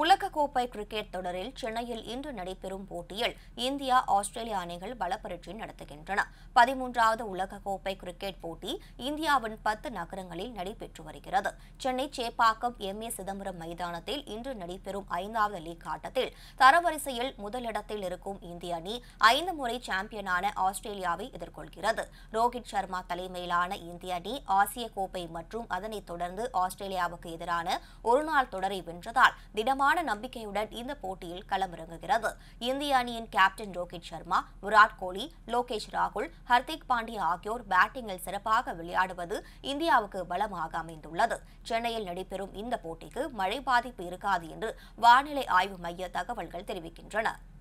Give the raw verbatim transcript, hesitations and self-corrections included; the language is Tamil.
உலகக்கோப்பை கிரிக்கெட் தொடரில் சென்னையில் இன்று நடைபெறும் போட்டியில் இந்தியா ஆஸ்திரேலியா அணிகள் பலப்பரீட்சை நடத்துகின்றன. பதிமூன்றாவது உலகக்கோப்பை கிரிக்கெட் போட்டி இந்தியாவின் பத்து நகரங்களில் நடைபெற்று வருகிறது. சென்னை சேப்பாக்கம் எம் ஏ சிதம்பரம் மைதானத்தில் இன்று நடைபெறும் ஐந்தாவது லீக் ஆட்டத்தில் தரவரிசையில் முதலிடத்தில் இருக்கும் இந்திய அணி ஐந்து முறை சாம்பியனான ஆஸ்திரேலியாவை எதிர்கொள்கிறது. ரோஹித் சர்மா தலைமையிலான இந்திய அணி ஆசிய கோப்பை மற்றும் அதனைத் தொடர்ந்து ஆஸ்திரேலியாவுக்கு எதிரான ஒருநாள் தொடரை வென்றதால் திடமான நம்பிக்கையுடன் இந்த போட்டியில் களமிறங்குகிறது. இந்திய அணியின் கேப்டன் ரோஹித் சர்மா, விராட் கோலி, லோகேஷ் ராகுல், ஹர்திக் பாண்டியா ஆகியோர் பேட்டிங்கில் சிறப்பாக விளையாடுவது இந்தியாவுக்கு பலமாக அமைந்துள்ளது. சென்னையில் நடைபெறும் இந்த போட்டிக்கு மழை பாதிப்பு இருக்காது என்று வானிலை ஆய்வு மைய தகவல்கள் தெரிவிக்கின்றன.